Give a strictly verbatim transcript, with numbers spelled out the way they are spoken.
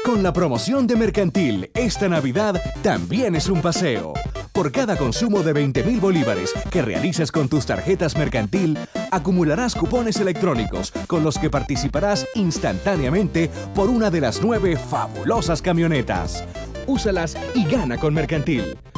Con la promoción de Mercantil, esta Navidad también es un paseo. Por cada consumo de veinte mil bolívares que realices con tus tarjetas Mercantil, acumularás cupones electrónicos con los que participarás instantáneamente por una de las nueve fabulosas camionetas. Úsalas y gana con Mercantil.